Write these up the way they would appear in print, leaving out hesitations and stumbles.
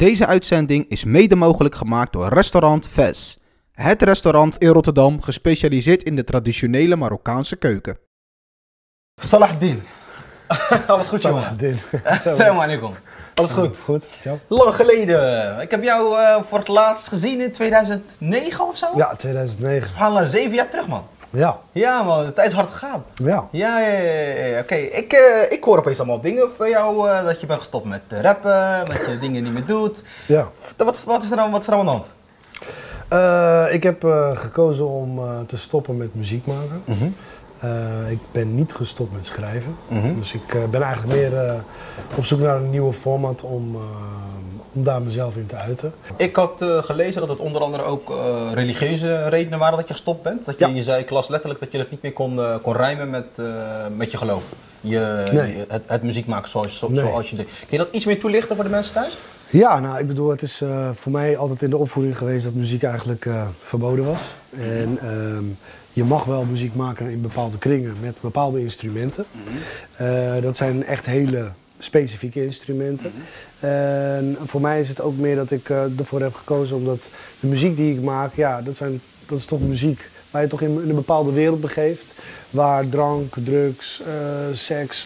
Deze uitzending is mede mogelijk gemaakt door Restaurant Ves. Het restaurant in Rotterdam gespecialiseerd in de traditionele Marokkaanse keuken. Salahdin. Alles goed, jongen? Salahdin. Assalamu alaikum. Alles goed? Goed, ciao. Lang geleden. Ik heb jou voor het laatst gezien in 2009 of zo? Ja, 2009. Subhanallah, 7 jaar terug, man. Ja. Ja, man, de tijd is hard gegaan. Ja. Ja. Oké. Ik hoor opeens allemaal dingen van jou, dat je bent gestopt met rappen, dat je dingen niet meer doet. Ja. Wat is er aan de hand? Ik heb gekozen om te stoppen met muziek maken. Ik ben niet gestopt met schrijven. Dus ik ben eigenlijk meer op zoek naar een nieuwe format om daar mezelf in te uiten. Ik had gelezen dat het onder andere ook religieuze redenen waren dat je gestopt bent. Dat je zei, ik las letterlijk dat je het niet meer kon rijmen met je geloof. Het muziek maken zoals je deed. Kun je dat iets meer toelichten voor de mensen thuis? Ja, nou, ik bedoel, het is voor mij altijd in de opvoeding geweest dat muziek eigenlijk verboden was. En je mag wel muziek maken in bepaalde kringen met bepaalde instrumenten. Dat zijn echt hele specifieke instrumenten. En voor mij is het ook meer dat ik ervoor heb gekozen omdat de muziek die ik maak, ja, dat is toch muziek waar je toch in een bepaalde wereld begeeft. Waar drank, drugs, seks,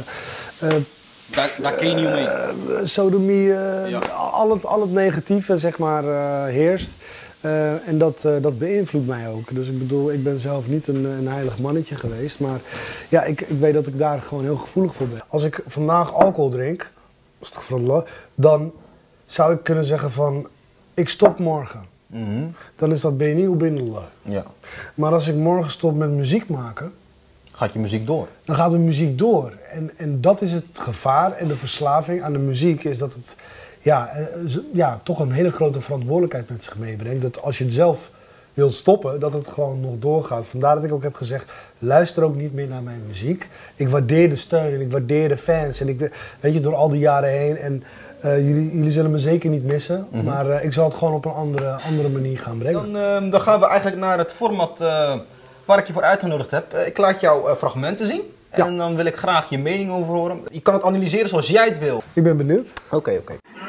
Daar ken je niet omheen. sodomie, al het negatieve zeg maar heerst. En dat beïnvloedt mij ook. Dus ik bedoel, ik ben zelf niet een heilig mannetje geweest. Maar ja, ik weet dat ik daar gewoon heel gevoelig voor ben. Als ik vandaag alcohol drink, dan zou ik kunnen zeggen van, ik stop morgen. Dan is dat beni ubinallah. Ja. Maar als ik morgen stop met muziek maken, Gaat je muziek door? dan gaat de muziek door. En dat is het gevaar en de verslaving aan de muziek is dat het toch een hele grote verantwoordelijkheid met zich meebrengt. Dat als je het zelf wilt stoppen, dat het gewoon nog doorgaat. Vandaar dat ik ook heb gezegd, luister ook niet meer naar mijn muziek. Ik waardeer de steun en ik waardeer de fans. En weet je, door al die jaren heen. En jullie zullen me zeker niet missen. Maar ik zal het gewoon op een andere manier gaan brengen. Dan gaan we eigenlijk naar het format waar ik je voor uitgenodigd heb. Ik laat jou fragmenten zien. En dan wil ik graag je mening over horen. Je kan het analyseren zoals jij het wil. Ik ben benieuwd. Oké.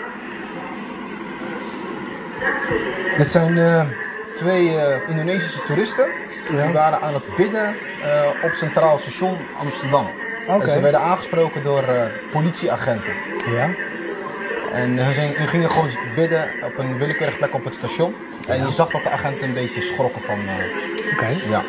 Dit zijn twee Indonesische toeristen. Die waren aan het bidden op Centraal Station Amsterdam. En ze werden aangesproken door politieagenten. Ja. En hun gingen gewoon bidden op een willekeurige plek op het station. En je zag dat de agenten een beetje schrokken van... Ja.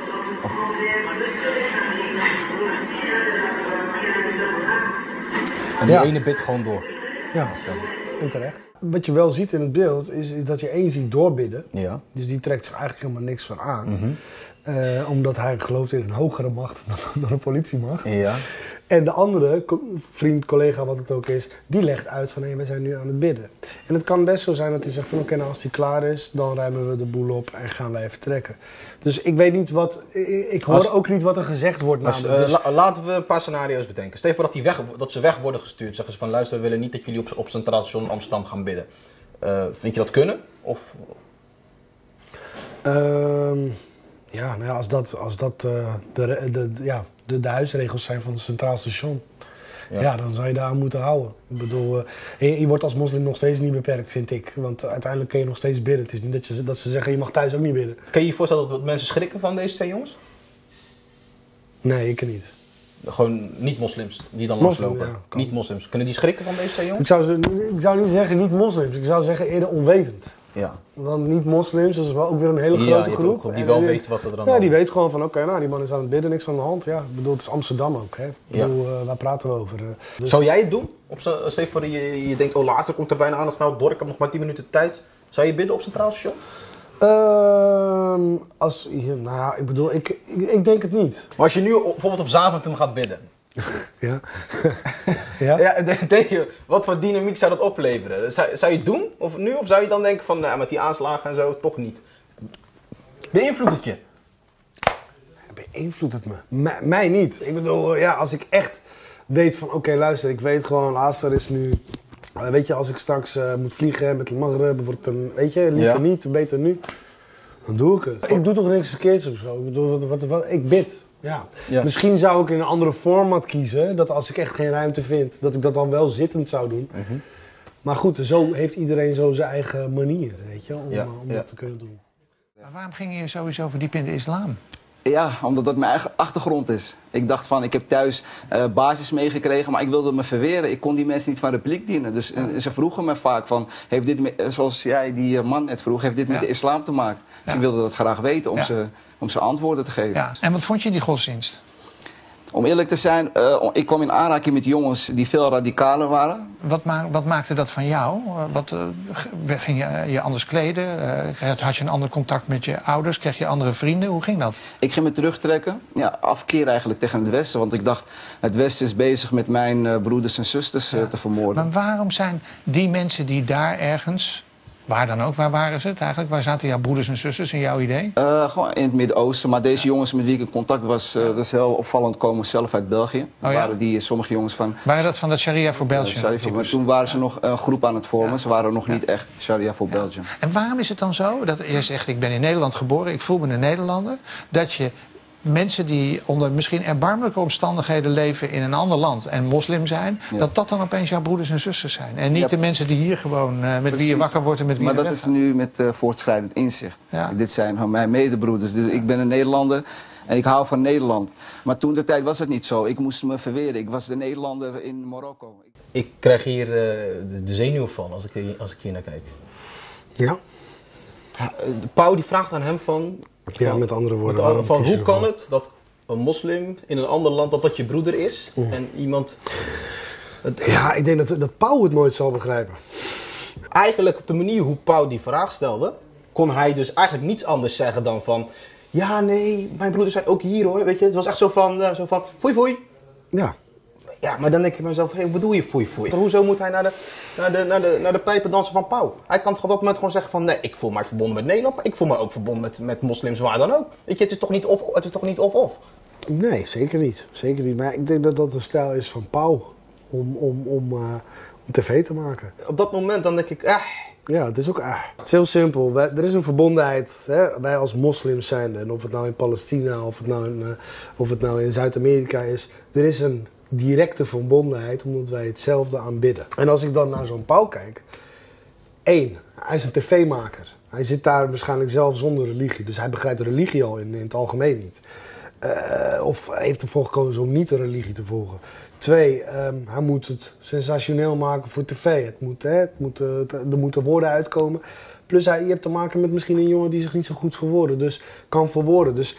En die ene bidt gewoon door. Ja, en terecht. Wat je wel ziet in het beeld is dat je één ziet doorbidden. Ja. Dus die trekt zich eigenlijk helemaal niks van aan. Omdat hij gelooft in een hogere macht dan een politiemacht. Ja. En de andere, vriend, collega, wat het ook is, die legt uit van hé, we zijn nu aan het bidden. En het kan best zo zijn dat hij zegt van oké, nou als die klaar is, dan ruimen we de boel op en gaan wij vertrekken. Dus ik weet niet wat, ik hoor ook niet wat er gezegd wordt. Laten we een paar scenario's bedenken. Stel voor dat ze weg worden gestuurd. Zeggen ze van luister, we willen niet dat jullie op Centraal Station Amsterdam gaan bidden. Vind je dat kunnen? Of... Ja, nou ja, als dat de huisregels zijn van het Centraal Station, dan zou je daar aan moeten houden. Ik bedoel, je wordt als moslim nog steeds niet beperkt, vind ik. Want uiteindelijk kun je nog steeds bidden. Het is niet dat ze zeggen, je mag thuis ook niet bidden. Kun je je voorstellen dat mensen schrikken van deze twee jongens? Nee, ik niet. Gewoon niet-moslims die dan langslopen? Ja, niet-moslims. Kunnen die schrikken van deze twee jongens? Ik zou niet zeggen niet-moslims. Ik zou zeggen eerder onwetend. Ja. Want niet-moslims, dat is wel ook weer een hele grote groep. Die wel weet wat er dan Ja, die weet gewoon van oké, die man is aan het bidden, niks aan de hand. Ja, ik bedoel, het is Amsterdam ook. Hè. Ik bedoel, waar praten we over? Zou jij het doen? Stel voor je denkt, oh laatste komt er bijna aan, het is nou door, ik heb nog maar 10 minuten tijd. Zou je bidden op Centraal Station? Ik bedoel, ik denk het niet. Maar als je nu bijvoorbeeld op Zaventem gaat bidden. Ja. Denk je, wat voor dynamiek zou dat opleveren? Zou je het doen? Of zou je dan denken van, met die aanslagen en zo, toch niet? Beïnvloedt het je? Beïnvloedt het me? Mij niet. Ik bedoel, als ik echt weet van, oké, luister, ik weet gewoon, laatste is nu... weet je, als ik straks moet vliegen met de Maghreb, wordt het weet je, liever niet, beter nu. Dan doe ik het. Ik doe toch niks verkeerds of zo. Ik bedoel, ik bid. Ja. Misschien zou ik in een andere format kiezen, dat als ik echt geen ruimte vind, dat ik dat dan wel zittend zou doen. Maar goed, zo heeft iedereen zo zijn eigen manier, weet je, om dat te kunnen doen. Maar waarom ging je sowieso verdiepen in de islam? Ja, omdat dat mijn eigen achtergrond is. Ik dacht van, ik heb thuis basis meegekregen, maar ik wilde me verweren. Ik kon die mensen niet van repliek dienen. Dus ze vroegen me vaak van, heeft dit, zoals jij die man net vroeg, heeft dit met de islam te maken? Ja. Ik wilde dat graag weten om ze antwoorden te geven. Ja. En wat vond je in die godsdienst? Om eerlijk te zijn, ik kwam in aanraking met jongens die veel radicaler waren. Wat maakte dat van jou? Ging je je anders kleden? Had je een ander contact met je ouders? Kreeg je andere vrienden? Hoe ging dat? Ik ging me terugtrekken. Ja, afkeer eigenlijk tegen het Westen. Want ik dacht, het Westen is bezig met mijn broeders en zusters te vermoorden. Maar waarom zijn die mensen die daar ergens... Waar dan ook? Waar waren ze het eigenlijk? Waar zaten jouw broeders en zusters in jouw idee? Gewoon in het Midden-Oosten. Maar deze jongens met wie ik in contact was, dat is heel opvallend, komen zelf uit België. Waren sommige jongens van... Waren dat van dat Sharia voor Belgium? Maar toen waren ze nog een groep aan het vormen. Ze waren nog niet echt Sharia voor Belgium. En waarom is het dan zo dat je zegt, ik ben in Nederland geboren, ik voel me een Nederlander, dat je mensen die onder misschien erbarmelijke omstandigheden leven in een ander land en moslim zijn, dat dan opeens jouw broeders en zusters zijn. En niet de mensen die hier gewoon, met wie je wakker wordt en met wie je weggaat. Maar dat is nu met voortschrijdend inzicht. Ja. Dit zijn mijn medebroeders. Dus ik ben een Nederlander en ik hou van Nederland. Maar toen de tijd was het niet zo. Ik moest me verweren. Ik was de Nederlander in Marokko. Ik krijg hier de zenuwen van als ik hier naar kijk. Ja? Pauw die vraagt aan hem van... Ja, met andere woorden. Van hoe kan het dat een moslim in een ander land dat je broeder is en iemand... Ja, ik denk dat Pauw het nooit zal begrijpen. Eigenlijk op de manier hoe Pauw die vraag stelde, kon hij dus eigenlijk niets anders zeggen dan van... Ja, nee, mijn broeders zijn ook hier hoor, weet je. Het was echt zo van foei foei. Ja. Ja, maar dan denk ik mezelf, hey, wat bedoel je foei foei? Hoezo moet hij naar de pijpen dansen van Pauw? Hij kan toch op dat moment gewoon zeggen van, nee, ik voel mij verbonden met Nederland, maar ik voel me ook verbonden met moslims, waar dan ook. Weet je, het is toch niet of-of? Nee, zeker niet. Zeker niet. Maar ik denk dat dat de stijl is van Pauw om tv te maken. Op dat moment dan denk ik, Ja, het is ook Het is heel simpel. Er is een verbondenheid. Hè? Wij als moslims zijn, en of het nou in Palestina of het nou in Zuid-Amerika is, er is een directe verbondenheid omdat wij hetzelfde aanbidden. En als ik dan naar zo'n Pauw kijk, hij is een tv-maker. Hij zit daar waarschijnlijk zelf zonder religie, dus hij begrijpt de religie al in het algemeen niet. Of hij heeft ervoor gekozen om niet de religie te volgen. 2, hij moet het sensationeel maken voor tv. Er moeten woorden uitkomen. Plus je hebt te maken met misschien een jongen die zich niet zo goed kan verwoorden. Dus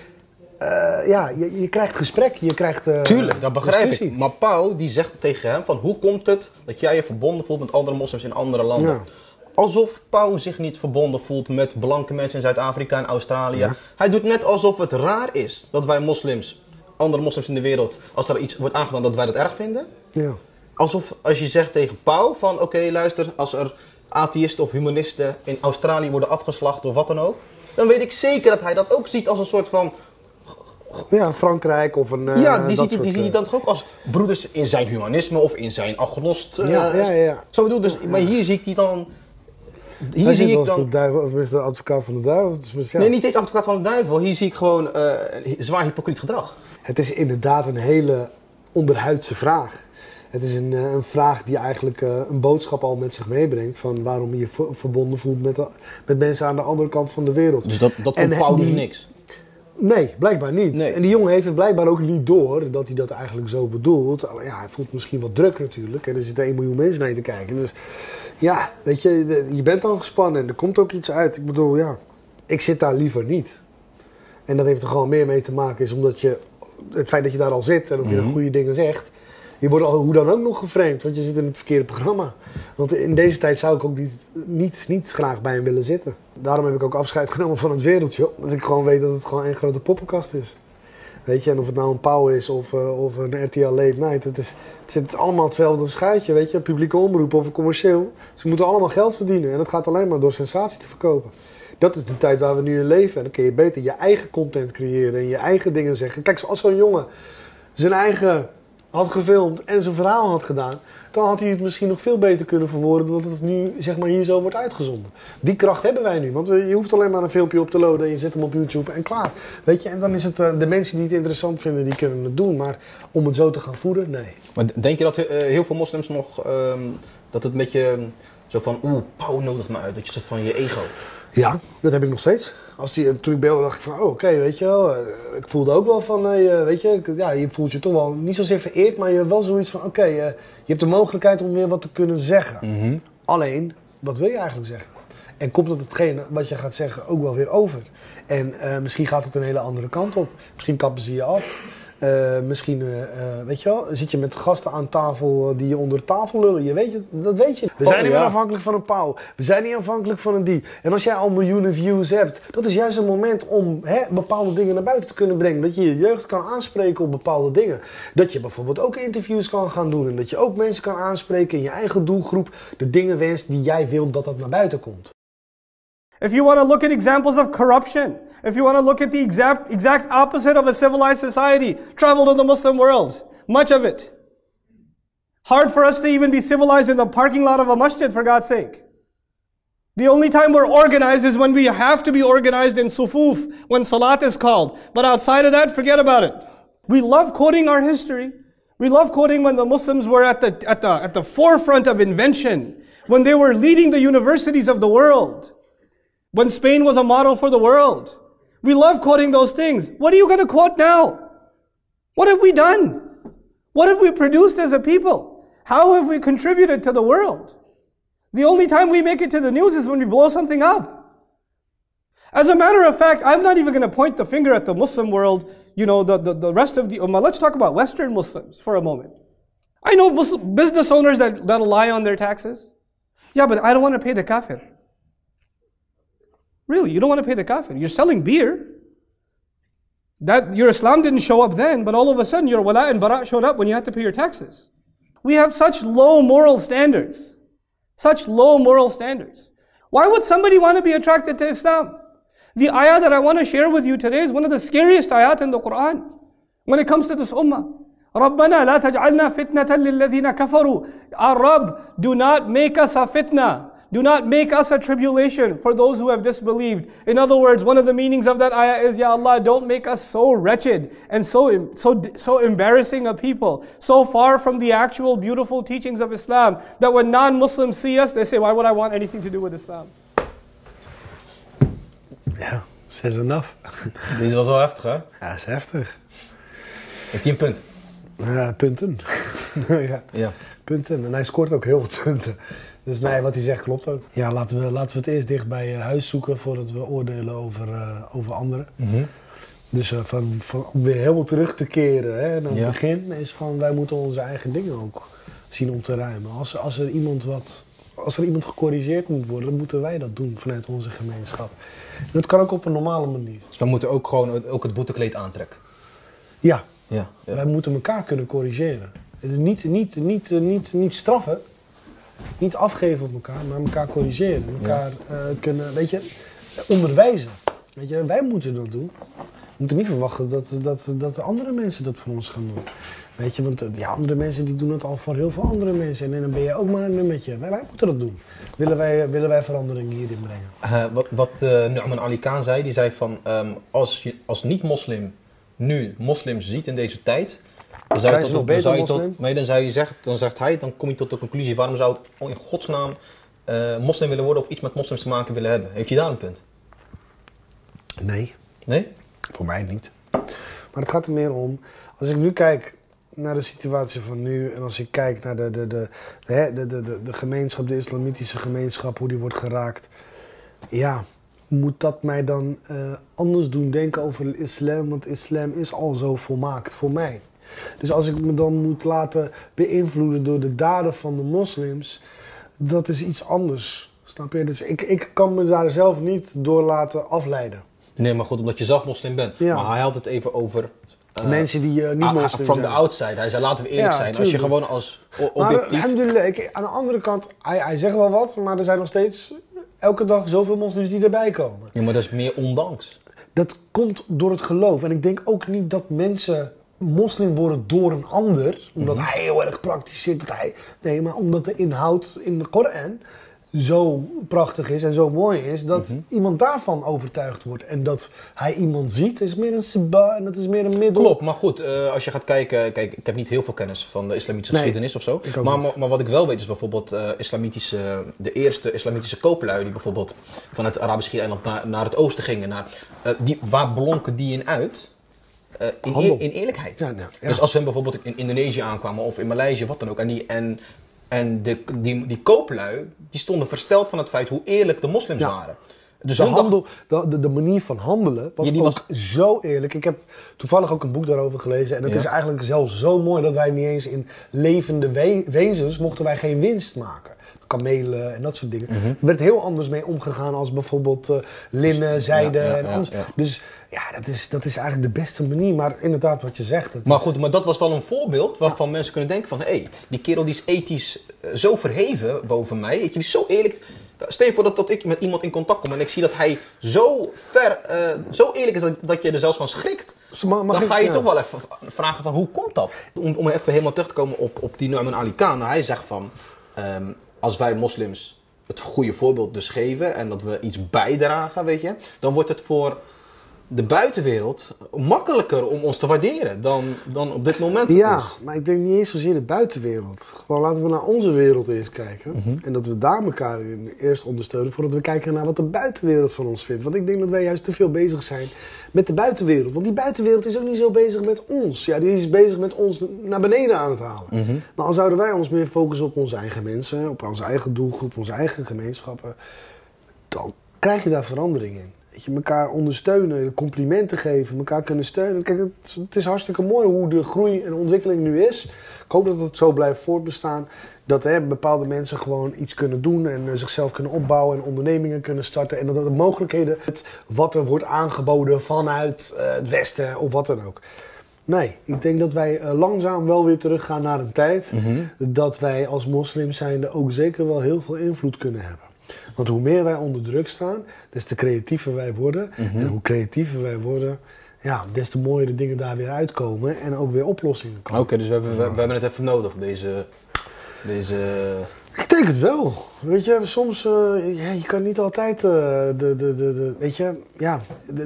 je krijgt gesprek, je krijgt tuurlijk, dat begrijp discussie. ik. Maar Pauw die zegt tegen hem van hoe komt het dat jij je verbonden voelt met andere moslims in andere landen? Ja. Alsof Pauw zich niet verbonden voelt met blanke mensen in Zuid-Afrika en Australië. Ja. Hij doet net alsof het raar is dat wij moslims, andere moslims in de wereld, als er iets wordt aangedaan dat wij dat erg vinden. Ja. Alsof als je zegt tegen Pauw van oké, luister, als er atheïsten of humanisten in Australië worden afgeslacht of wat dan ook, dan weet ik zeker dat hij dat ook ziet als een soort van... Ja, Frankrijk of een... die ziet hij dan toch ook als broeders in zijn humanisme of in zijn agnost. Zo bedoel, dus, maar hier zie ik die dan... Hier zie ik dan... de duivel, of is de advocaat van de duivel? Nee, niet eens advocaat van de duivel. Hier zie ik gewoon zwaar hypocriet gedrag. Het is inderdaad een hele onderhuidse vraag. Het is een vraag die eigenlijk een boodschap al met zich meebrengt van waarom je je verbonden voelt met mensen aan de andere kant van de wereld. Dus dat vond Pauw dus niks? Nee, blijkbaar niet. Nee. En die jongen heeft het blijkbaar ook niet door dat hij dat eigenlijk zo bedoelt. Ja, hij voelt misschien wat druk natuurlijk. En er zitten 1 miljoen mensen naar je te kijken. Dus ja, weet je bent dan gespannen en er komt ook iets uit. Ik bedoel, ja, ik zit daar liever niet. En dat heeft er gewoon meer mee te maken, is omdat het feit dat je daar al zit en of je dan goede dingen zegt, je wordt al hoe dan ook nog geframed, want je zit in het verkeerde programma. Want in deze tijd zou ik ook niet graag bij hem willen zitten. Daarom heb ik ook afscheid genomen van het wereldje. Dat ik gewoon weet dat het gewoon één grote poppenkast is. Weet je, en of het nou een Pauw is of een RTL Late Night. Het zit allemaal hetzelfde schuitje, weet je. Publieke omroep of commercieel. Ze moeten allemaal geld verdienen. En dat gaat alleen maar door sensatie te verkopen. Dat is de tijd waar we nu in leven. En dan kun je beter je eigen content creëren en je eigen dingen zeggen. Kijk, als zo'n jongen zijn eigen had gefilmd en zijn verhaal had gedaan, dan had hij het misschien nog veel beter kunnen verwoorden dan dat het nu zeg maar hier zo wordt uitgezonden. Die kracht hebben wij nu, want je hoeft alleen maar een filmpje op te loaden en je zet hem op YouTube en klaar. Weet je, en dan is het de mensen die het interessant vinden, die kunnen het doen, maar om het zo te gaan voeden, nee. Maar denk je dat heel veel moslims nog, dat het met je Zo van, Pauw nodigt me uit, dat je soort van je ego. Ja, dat heb ik nog steeds. Toen ik belde dacht ik van, oké, weet je wel. Ik voelde ook wel van, weet je, je voelt je toch wel niet zozeer vereerd, maar je hebt wel zoiets van, je hebt de mogelijkheid om weer wat te kunnen zeggen. Alleen, wat wil je eigenlijk zeggen? En komt hetgene wat je gaat zeggen ook wel weer over? En misschien gaat het een hele andere kant op. Misschien kappen ze je af. Misschien, weet je wel, zit je met gasten aan tafel die je onder de tafel lullen. Dat weet je. We zijn niet meer afhankelijk van een Pauw. We zijn niet afhankelijk van een die. En als jij al miljoenen views hebt, dat is juist een moment om bepaalde dingen naar buiten te kunnen brengen. Dat je je jeugd kan aanspreken op bepaalde dingen. Dat je bijvoorbeeld ook interviews kan gaan doen. En dat je ook mensen kan aanspreken in je eigen doelgroep. De dingen wenst die jij wilt dat naar buiten komt. If you want to look at examples of corruption, if you want to look at the exact opposite of a civilized society, travel to the Muslim world. Much of it. Hard for us to even be civilized in the parking lot of a masjid, for God's sake. The only time we're organized is when we have to be organized in sufuf, when salat is called. But outside of that, forget about it. We love quoting our history. We love quoting when the Muslims were at the forefront of invention, when they were leading the universities of the world. When Spain was a model for the world. We love quoting those things. What are you going to quote now? What have we done? What have we produced as a people? How have we contributed to the world? The only time we make it to the news is when we blow something up. As a matter of fact, I'm not even going to point the finger at the Muslim world, the rest of the Ummah. Let's talk about Western Muslims for a moment. I know business owners that'll lie on their taxes. Yeah, but I don't want to pay the kafir. Really, you don't want to pay the kafir. You're selling beer. Your Islam didn't show up then, but all of a sudden your wala and bara showed up when you had to pay your taxes. We have such low moral standards. Such low moral standards. Why would somebody want to be attracted to Islam? The ayah that I want to share with you today is one of the scariest ayat in the Quran. When it comes to this ummah. رَبَّنَا لَا تَجْعَلْنَا فِتْنَةً لِلَّذِينَ كَفَرُوا. Our Rabb, do not make us a fitna. Do not make us a tribulation for those who have disbelieved. In other words, one of the meanings of that ayah is, Ya Allah, don't make us so wretched and so embarrassing a people, so far from the actual beautiful teachings of Islam, that when non-Muslims see us, they say, why would I want anything to do with Islam? Ja, says enough. Dit was wel heftig, hè? Ja, is heftig. Heeft hij een punt? Ja, punten. ja, punten. En hij scoort ook heel veel punten. Dus nee, wat hij zegt klopt ook. Ja, laten we het eerst dicht bij huis zoeken voordat we oordelen over anderen. Dus om weer helemaal terug te keren naar het begin is van wij moeten onze eigen dingen ook zien om te ruimen. Als er iemand gecorrigeerd moet worden, dan moeten wij dat doen vanuit onze gemeenschap. En dat kan ook op een normale manier. Dus we moeten ook gewoon het boetekleed aantrekken. Ja. Wij moeten elkaar kunnen corrigeren. Niet straffen. Niet afgeven op elkaar, maar elkaar corrigeren. Elkaar kunnen, onderwijzen. Weet je, wij moeten dat doen. We moeten niet verwachten dat de andere mensen dat van ons gaan doen. Weet je, want andere mensen die doen het al voor heel veel andere mensen. En dan ben je ook maar een nummertje. Wij moeten dat doen. Willen wij verandering hierin brengen. Wat Nu'man Ali Khan zei, die zei van als je als niet-moslim nu moslims ziet in deze tijd, dan zegt hij, dan kom je tot de conclusie, waarom zou ik in godsnaam moslim willen worden of iets met moslims te maken willen hebben? Heeft hij daar een punt? Nee. Nee? Voor mij niet. Maar het gaat er meer om, als ik nu kijk naar de situatie van nu en als ik kijk naar de gemeenschap, de islamitische gemeenschap, hoe die wordt geraakt. Ja, moet dat mij dan anders doen denken over de islam, want islam is al zo volmaakt voor mij. Dus als ik me dan moet laten beïnvloeden door de daden van de moslims, dat is iets anders. Snap je? Dus ik kan me daar zelf niet door laten afleiden. Nee, maar goed, omdat je zelf moslim bent. Ja. Maar hij had het even over mensen die niet moslim zijn. From the outside. Hij zei, laten we eerlijk zijn. Tuurlijk. Als je gewoon als objectief... Maar aan de andere kant, hij zegt wel wat, maar er zijn nog steeds elke dag zoveel moslims die erbij komen. Ja, maar dat is meer ondanks. Dat komt door het geloof. En ik denk ook niet dat mensen moslim worden door een ander, omdat hij heel erg praktisch zit. Nee, maar omdat de inhoud in de Koran zo prachtig is en zo mooi is, dat iemand daarvan overtuigd wordt. En dat hij iemand ziet, is meer een seba en dat is meer een middel. Klopt, maar goed, als je gaat kijken, kijk, ik heb niet heel veel kennis van de islamitische geschiedenis of zo. Maar wat ik wel weet is bijvoorbeeld de eerste islamitische kooplui die bijvoorbeeld van het Arabisch Schiereiland naar het oosten gingen. Waar blonken die in uit? In eerlijkheid. Ja. Dus als ze bijvoorbeeld in Indonesië aankwamen of in Maleisië, wat dan ook. En die kooplui, die stonden versteld van het feit hoe eerlijk de moslims waren. Dus de manier van handelen was zo eerlijk. Ik heb toevallig ook een boek daarover gelezen. En het is eigenlijk zelfs zo mooi dat wij niet eens in levende wezens mochten wij geen winst maken. Kamelen en dat soort dingen. Er werd heel anders mee omgegaan als bijvoorbeeld linnen, zijde en anders. Ja. Dus ja, dat is eigenlijk de beste manier. Maar inderdaad wat je zegt. Maar dat was wel een voorbeeld waarvan mensen kunnen denken van... hé, die kerel die is ethisch zo verheven boven mij. Weet je, die is zo eerlijk. Stel je voor dat ik met iemand in contact kom en ik zie dat hij zo eerlijk is dat je er zelfs van schrikt. Dan ga je toch wel even vragen van hoe komt dat? Om even helemaal terug te komen op die Nu'man Ali Khan. Hij zegt van... als wij moslims het goede voorbeeld dus geven en dat we iets bijdragen, weet je, dan wordt het voor de buitenwereld makkelijker om ons te waarderen dan op dit moment is. Ja, maar ik denk niet eens zozeer de buitenwereld. Gewoon laten we naar onze wereld eerst kijken. En dat we daar elkaar eerst ondersteunen voordat we kijken naar wat de buitenwereld van ons vindt. Want ik denk dat wij juist te veel bezig zijn met de buitenwereld. Want die buitenwereld is ook niet zo bezig met ons. Ja, die is bezig met ons naar beneden aan het halen. Maar al zouden wij ons meer focussen op onze eigen mensen, op onze eigen doelgroep, onze eigen gemeenschappen, dan krijg je daar verandering in. Dat je elkaar ondersteunen, complimenten geven, elkaar kunnen steunen. Kijk, het is hartstikke mooi hoe de groei en ontwikkeling nu is. Ik hoop dat het zo blijft voortbestaan. Dat bepaalde mensen gewoon iets kunnen doen en zichzelf kunnen opbouwen en ondernemingen kunnen starten. En dat er mogelijkheden, wat er wordt aangeboden vanuit het Westen of wat dan ook. Nee, ik denk dat wij langzaam wel weer teruggaan naar een tijd dat wij als moslims zijnde ook zeker wel heel veel invloed kunnen hebben. Want hoe meer wij onder druk staan, des te creatiever wij worden. En hoe creatiever wij worden, ja, des te mooier de dingen daar weer uitkomen en ook weer oplossingen komen. Oké, dus we hebben het even nodig, deze... Ik denk het wel. Weet je, soms, je kan niet altijd weet je, ja,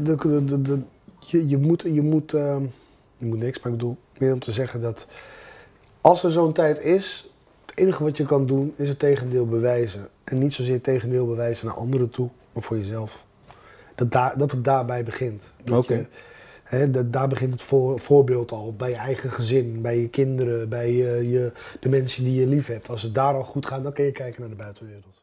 je moet niks, maar ik bedoel meer om te zeggen dat als er zo'n tijd is, het enige wat je kan doen is het tegendeel bewijzen. En niet zozeer het tegendeel bewijzen naar anderen toe, maar voor jezelf. Dat het daarbij begint. Daar begint het voorbeeld al. Bij je eigen gezin, bij je kinderen, bij de mensen die je lief hebt. Als het daar al goed gaat, dan kun je kijken naar de buitenwereld.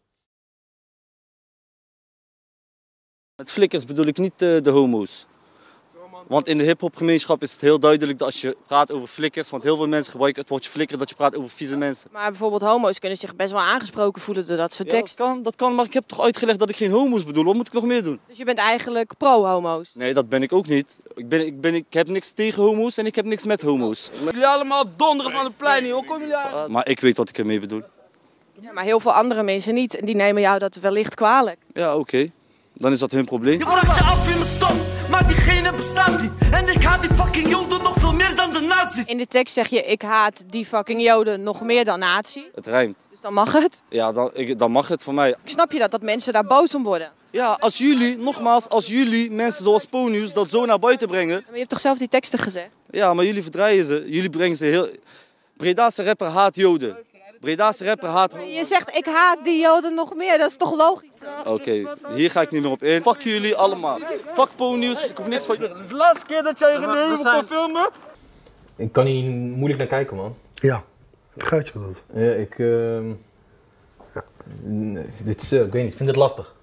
Met flikkers bedoel ik niet de homo's. Want in de hiphopgemeenschap is het heel duidelijk dat als je praat over flikkers, want heel veel mensen gebruiken het woordje flikker, dat je praat over vieze mensen. Maar bijvoorbeeld homo's kunnen zich best wel aangesproken voelen door dat soort teksten. Dat kan, maar ik heb toch uitgelegd dat ik geen homo's bedoel. Wat moet ik nog meer doen? Dus je bent eigenlijk pro-homo's? Nee, dat ben ik ook niet. Ik heb niks tegen homo's en ik heb niks met homo's. Jullie allemaal donderen van het plein hier, hoe komen jullie aan? Maar ik weet wat ik ermee bedoel. Ja, maar heel veel andere mensen niet. En die nemen jou dat wellicht kwalijk. Ja, oké. Dan is dat hun probleem. Je vraagt je af in mijn stom, maar diegene bestaat niet. En ik haat die fucking Joden nog veel meer dan de nazi's. In de tekst zeg je, ik haat die fucking Joden nog meer dan nazi. Het rijmt. Dus dan mag het? Ja, dan mag het voor mij. Snap je dat mensen daar boos om worden? Ja, als jullie mensen zoals Ponius dat zo naar buiten brengen. Maar je hebt toch zelf die teksten gezegd? Ja, maar jullie verdraaien ze. Jullie brengen ze heel... Bredaanse rapper haat Joden. Bredaanse rapper haat... Je zegt, ik haat die Joden nog meer. Dat is toch logisch? Oké, hier ga ik niet meer op in. Fuck jullie allemaal. Fuck Ponius. Ik hoef niks van jullie. Het is de laatste keer dat jij René Heuvel kan filmen. Ik kan hier moeilijk naar kijken, man. Ja, begrijp je dat? Ja, ik weet niet, ik vind het lastig.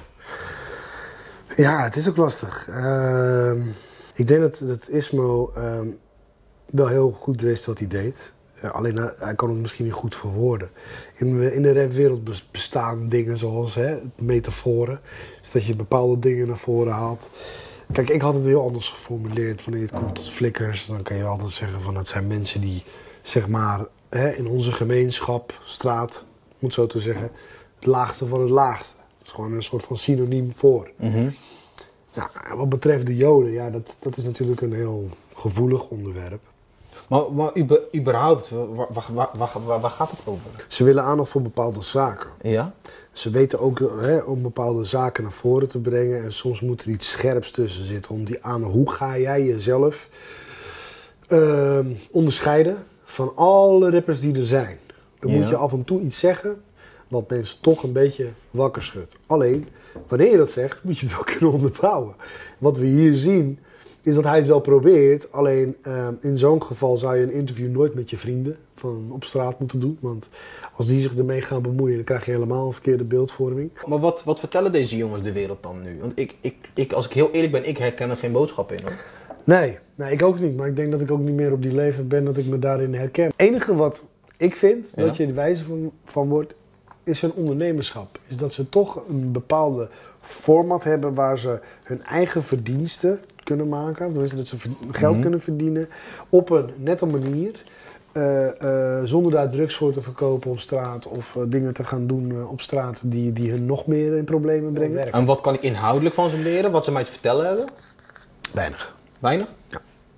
Ja, het is ook lastig. Ik denk dat Ismo wel heel goed wist wat hij deed. Alleen hij kan het misschien niet goed verwoorden. In de rapwereld bestaan dingen zoals metaforen. Dus dat je bepaalde dingen naar voren haalt. Kijk, ik had het heel anders geformuleerd. Wanneer het komt tot flikkers, dan kan je altijd zeggen van het zijn mensen die, zeg maar, in onze gemeenschap, straat, moet zo te zeggen, het laagste van het laagste. Dat is gewoon een soort van synoniem voor. Ja, wat betreft de Joden, ja, dat is natuurlijk een heel gevoelig onderwerp. Maar überhaupt, waar gaat het over? Ze willen aandacht voor bepaalde zaken. Ja? Ze weten ook om bepaalde zaken naar voren te brengen. En soms moet er iets scherps tussen zitten om die aan. Hoe ga jij jezelf onderscheiden van alle rappers die er zijn? Dan moet je af en toe iets zeggen wat mensen toch een beetje wakker schudt. Alleen, wanneer je dat zegt, moet je het wel kunnen onderbouwen. Wat we hier zien, is dat hij het wel probeert. Alleen, in zo'n geval zou je een interview nooit met je vrienden van op straat moeten doen. Want als die zich ermee gaan bemoeien, dan krijg je helemaal een verkeerde beeldvorming. Maar wat vertellen deze jongens de wereld dan nu? Want als ik heel eerlijk ben, ik herken er geen boodschap in, hoor. Nee, ik ook niet. Maar ik denk dat ik ook niet meer op die leeftijd ben dat ik me daarin herken. Het enige wat ik vind, dat je er wijzer van wordt, is hun ondernemerschap. Is dat ze toch een bepaalde format hebben waar ze hun eigen verdiensten kunnen maken. Dus dat ze geld kunnen verdienen op een nette manier. Zonder daar drugs voor te verkopen op straat of dingen te gaan doen op straat die hun nog meer in problemen brengen. En wat kan ik inhoudelijk van ze leren? Wat ze mij te vertellen hebben? Weinig. Weinig? Ja.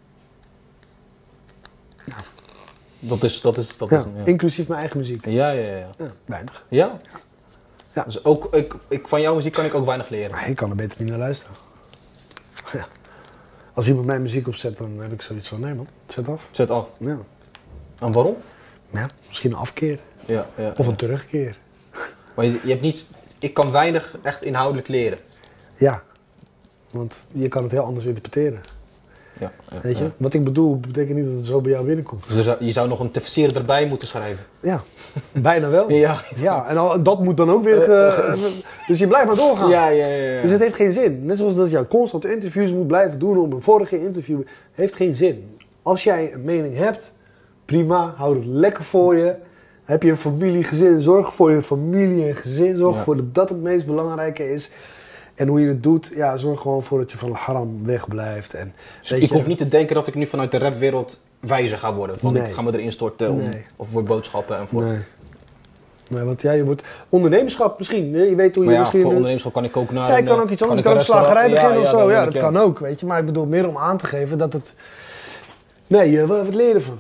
Dat is inclusief mijn eigen muziek. Ja, weinig. Ja? Ja. Dus ook, van jouw muziek kan ik ook weinig leren? Maar ik kan er beter niet naar luisteren. Ja. Als iemand mijn muziek opzet, dan heb ik zoiets van, nee man, zet af. Zet af? Ja. En waarom? Ja, misschien een afkeer. Ja. Of een terugkeer. Maar je hebt niet... Ik kan weinig echt inhoudelijk leren. Ja. Want je kan het heel anders interpreteren. Ja, weet je? Wat ik bedoel, betekent niet dat het zo bij jou binnenkomt. Dus je zou nog een tefsir erbij moeten schrijven? Ja, bijna wel. Ja, en dat moet dan ook weer... dus je blijft maar doorgaan. Ja. Dus het heeft geen zin. Net zoals dat je constant interviews moet blijven doen om een vorige interview. Heeft geen zin. Als jij een mening hebt, prima, hou het lekker voor je. Heb je een familie, gezin, zorg voor je familie en gezin. Zorg ervoor dat dat het meest belangrijke is. En hoe je het doet, zorg gewoon voor dat je van haram wegblijft. En, dus ik hoef niet te denken dat ik nu vanuit de rapwereld wijzer ga worden. Van ik ga me erin storten of voor boodschappen en voor... Nee, want je wordt ondernemerschap misschien. Je weet hoe je misschien... voor ondernemerschap kan ik ook naar... Ja, je kan ook iets anders. Je kan een slagerij beginnen of zo. Ja, dat kan ook, weet je. Maar ik bedoel meer om aan te geven dat het... Nee, wat leer je ervan?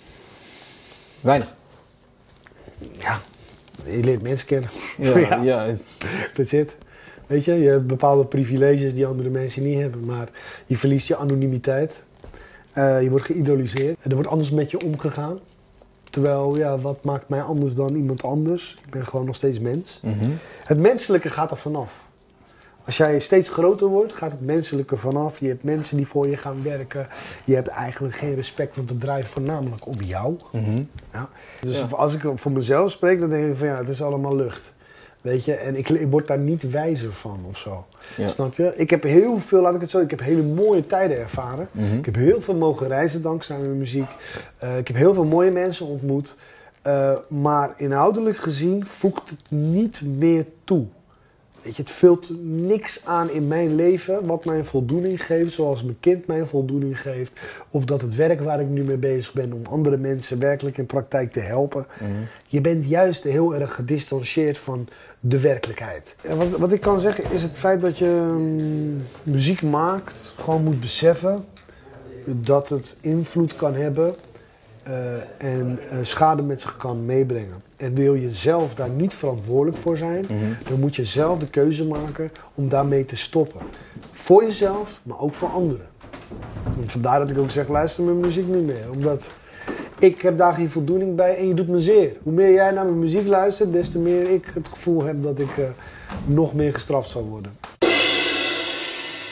Weinig. Ja, je leert mensen kennen. Ja. That's it. Weet je hebt bepaalde privileges die andere mensen niet hebben, maar je verliest je anonimiteit. Je wordt geïdoliseerd. Er wordt anders met je omgegaan. Terwijl, wat maakt mij anders dan iemand anders? Ik ben gewoon nog steeds mens. Het menselijke gaat er vanaf. Als jij steeds groter wordt, gaat het menselijke vanaf. Je hebt mensen die voor je gaan werken. Je hebt eigenlijk geen respect, want het draait voornamelijk om jou. Ja. Dus als ik voor mezelf spreek, dan denk ik van het is allemaal lucht. Weet je, en ik word daar niet wijzer van of zo. Ja. Snap je? Ik heb heel veel, laat ik het zo, ik heb hele mooie tijden ervaren. Ik heb heel veel mogen reizen dankzij mijn muziek. Ik heb heel veel mooie mensen ontmoet. Maar inhoudelijk gezien voegt het niet meer toe. Weet je, het vult niks aan in mijn leven wat mij een voldoening geeft, zoals mijn kind mij een voldoening geeft. Of dat het werk waar ik nu mee bezig ben om andere mensen werkelijk in praktijk te helpen. Je bent juist heel erg gedistanceerd van de werkelijkheid. Ja, wat ik kan zeggen is het feit dat je muziek maakt, gewoon moet beseffen dat het invloed kan hebben en schade met zich kan meebrengen. En wil je zelf daar niet verantwoordelijk voor zijn, dan moet je zelf de keuze maken om daarmee te stoppen. Voor jezelf, maar ook voor anderen. En vandaar dat ik ook zeg, luister mijn muziek niet meer. Omdat ik heb daar geen voldoening bij en je doet me zeer. Hoe meer jij naar mijn muziek luistert, des te meer ik het gevoel heb dat ik nog meer gestraft zal worden.